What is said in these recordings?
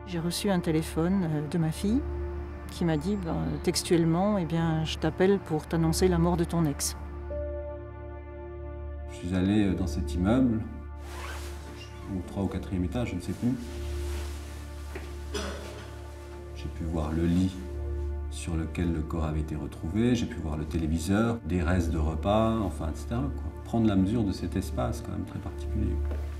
J'ai reçu un téléphone de ma fille qui m'a dit textuellement, je t'appelle pour t'annoncer la mort de ton ex. Je suis allé dans cet immeuble, au 3e ou 4e étage, je ne sais plus. J'ai pu voir le lit sur lequel le corps avait été retrouvé, j'ai pu voir le téléviseur, des restes de repas, enfin, etc., quoi. Prendre la mesure de cet espace quand même très particulier.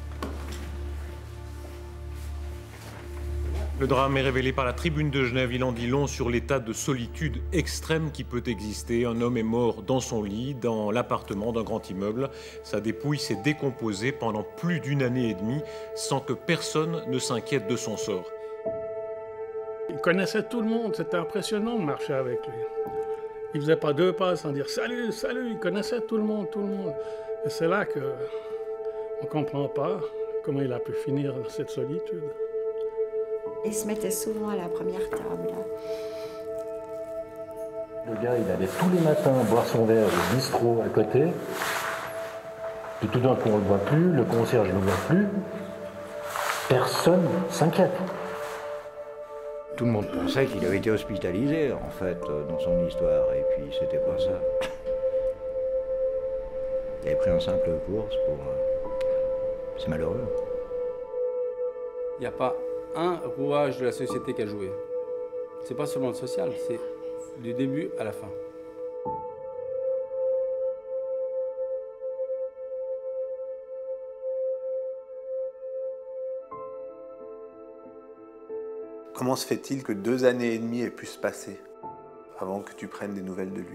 Le drame est révélé par la Tribune de Genève. Il en dit long sur l'état de solitude extrême qui peut exister. Un homme est mort dans son lit, dans l'appartement d'un grand immeuble. Sa dépouille s'est décomposée pendant plus d'1 année et demie sans que personne ne s'inquiète de son sort. Il connaissait tout le monde, c'était impressionnant de marcher avec lui. Il faisait pas 2 pas sans dire « Salut, salut », il connaissait tout le monde, tout le monde. Et c'est là qu'on ne comprend pas comment il a pu finir dans cette solitude. Il se mettait souvent à la première table. Le gars, il allait tous les matins boire son verre au bistrot à côté. Puis tout d'un coup, on ne le voit plus, le concierge ne le voit plus. Personne s'inquiète. Tout le monde pensait qu'il avait été hospitalisé, en fait, dans son histoire. Et puis, c'était pas ça. Il avait pris un simple course pour... C'est malheureux. Il n'y a pas un rouage de la société qui a joué. C'est pas seulement le social, c'est du début à la fin. Comment se fait-il que 2 années et demie aient pu se passer avant que tu prennes des nouvelles de lui ?